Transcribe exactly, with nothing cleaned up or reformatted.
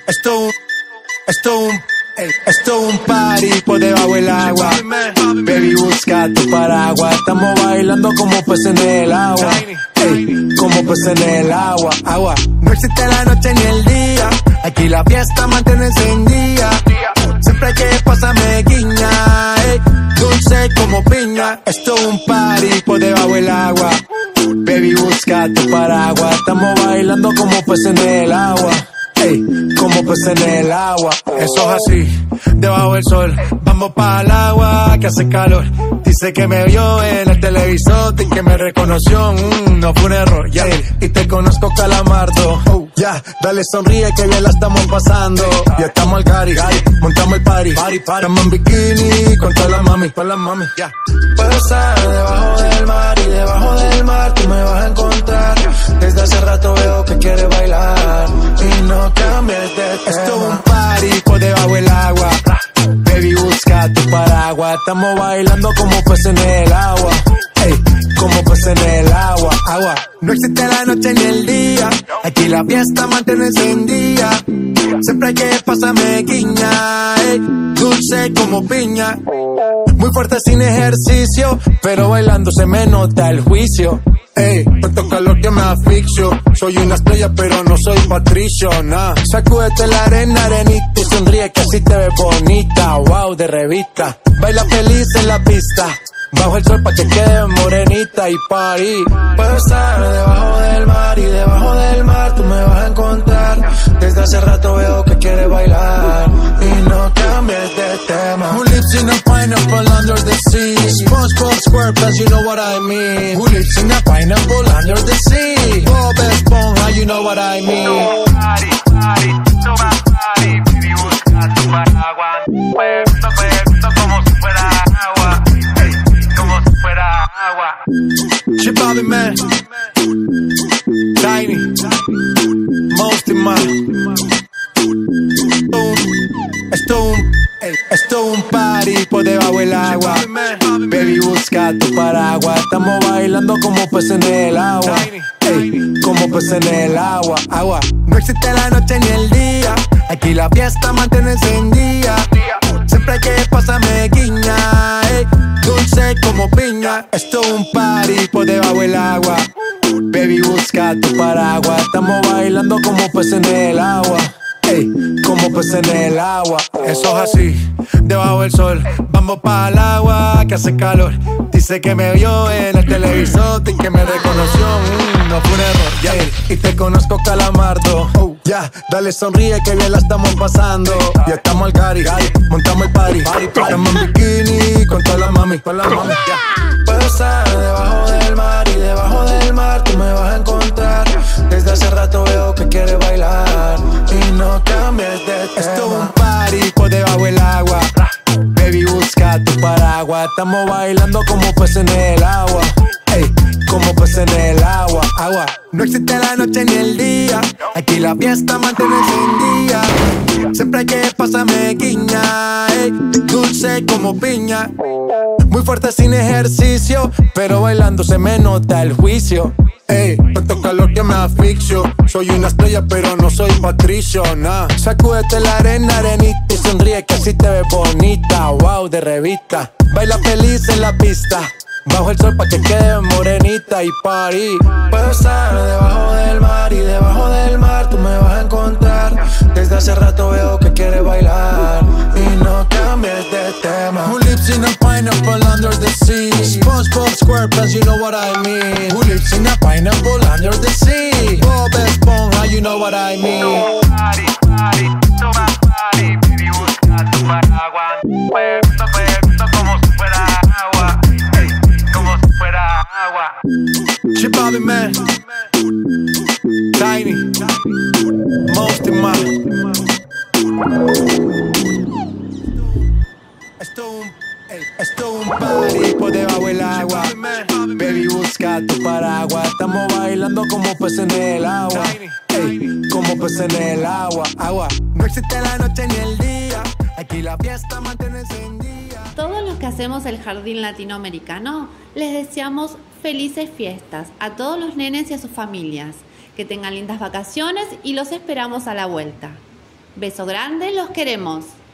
Esto es un, esto es un, ey, esto es un party por debajo del agua. Baby, busca tu paraguas. Estamos bailando como peces en el agua. Ey, como peces en el agua, agua. No existe la noche ni el día. Aquí la fiesta mantiene encendida. Siempre que pasa me guiña, ey, dulce como piña. Esto es un party por debajo del agua. Baby, busca tu paraguas. Estamos bailando como peces en el agua. Ey, como peces en el agua. Eso es así, debajo del sol. Vamos para el agua que hace calor. Dice que me vio en el televisor y que me reconoció. Mm, no fue un error, ya. Yeah. Y te conozco, Calamardo. Oh, ya, yeah. Dale sonríe que bien la estamos pasando. Ya estamos al cari, montamos el party. party, party. Estamos en bikini con todas las mami, con las mami. Ya. Yeah. Puedo estar debajo del mar y debajo del mar tú me vas a encontrar. Desde hace rato veo que quieres bailar y no cambies de tema. Esto es un party por debajo del agua. Baby, busca tu paraguas. Estamos bailando como peces en el agua. Ey, como peces en el agua, agua. No existe la noche ni el día. Aquí la fiesta mantiene encendida. Siempre que pasa me guiña, ey, dulce como piña. Muy fuerte sin ejercicio, pero bailando se me nota el juicio. Ey, tanto calor que me asfixio. Soy una estrella pero no soy Patricio, nah. Sacúdete la arena, arenita y sonríe que así te ves bonita. Wow, de revista. Baila feliz en la pista. Bajo el sol pa' que quede morenita y pa' ahí. Puedo estar debajo del mar y debajo del mar tú me vas a encontrar. Desde hace rato veo que quieres bailar y no cambies de tema. Who lives in a pineapple under the sea? SpongeBob SquarePants, you know what I mean. Who lives in a pineapple under the sea? Bob Esponja, you know what I mean. Party, party, toma party, baby, busca tu paraguas. Puesto, puesto como si fuera agua. Hey, como si fuera agua. Chip Bobby Man, Tiny, Mosty Man. Esto es un, ey, esto es un party por debajo del agua. Baby, busca tu paraguas. Estamos bailando como peces en el agua. Ey, como peces en el agua, agua. No existe la noche ni el día. Aquí la fiesta mantiene encendida. Siempre que pasa me guiña, ey, dulce como piña. Esto es un party por debajo del agua. Baby, busca tu paraguas. Estamos bailando como peces en el agua. Ey, como peces en el agua. Eso es así, debajo del sol. Vamos para el agua que hace calor. Dice que me vio en el televisor y que me reconoció. Mm, no fue un error, ya. Yeah. Y te conozco, Calamardo. Oh, ya, yeah. Dale sonríe que bien la estamos pasando. Ya estamos al cari, montamos el party. party estamos en bikini con todas las mami, con las mami. Yeah. Puedo estar debajo del mar y debajo del mar tú me vas a encontrar. Desde hace rato veo que quieres bailar y no cambies de tema. Esto es un party por debajo del agua. Baby, busca tu paraguas. Estamos bailando como peces en el agua. Ey, como peces en el agua, agua. No existe la noche ni el día. Aquí la fiesta mantiene encendida. Siempre que pasa me guiña, ey, dulce como piña. Muy fuerte sin ejercicio, pero bailando se me nota el juicio. Ey, tanto calor que me asfixio. Soy una estrella pero no soy Patricio, nah. Sacúdete la arena, arenita y sonríe que así te ves bonita. Wow, de revista. Baila feliz en la pista. Bajo el sol pa' que quede morenita y party. Puedo estar debajo del mar y debajo del mar tú me vas a encontrar. Desde hace rato veo que quieres bailar y no cambies de tema. Who lives in a pineapple under the sea? SpongeBob SquarePants, you know what I mean. Who lives in a pineapple under the sea? Bob Esponja, you know what I mean. Party, party, toma party, baby, busca tu paraguas. Puesto, puesto como si fuera agua. Hey, como si fuera agua. Chip Bobby Man, Tiny, Mosty Man. Esto es un, ey, esto es un party por debajo del agua. Baby, busca tu paraguas. Estamos bailando como peces en el agua. Ey, como peces en el agua, agua. No existe la noche ni el día. Aquí la fiesta mantiene encendida. Todos los que hacemos el Jardín Latinoamericano les deseamos felices fiestas a todos los nenes y a sus familias. Que tengan lindas vacaciones y los esperamos a la vuelta. Beso grande, los queremos.